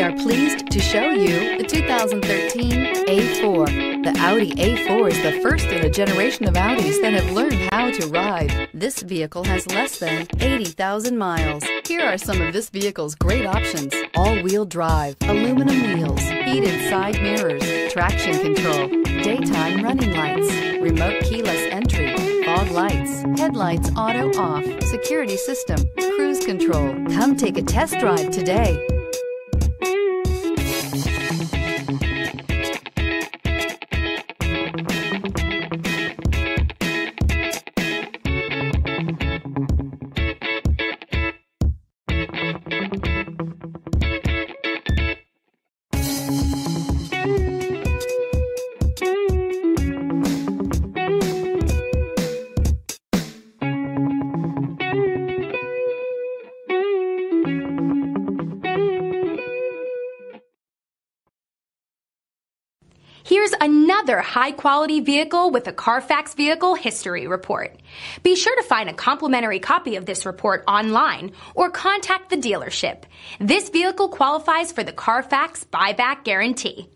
are pleased to show you the 2013 A4. The Audi A4 is the first in a generation of Audis that have learned how to ride. This vehicle has less than 80,000 miles. Here are some of this vehicle's great options: all-wheel drive, aluminum wheels, heated side mirrors, traction control, daytime running lights, remote keyless entry, fog lights, headlights auto off, security system, cruise control. Come take a test drive today. Here's another high-quality vehicle with a CARFAX Vehicle History Report. Be sure to find a complimentary copy of this report online or contact the dealership. This vehicle qualifies for the CARFAX Buyback Guarantee.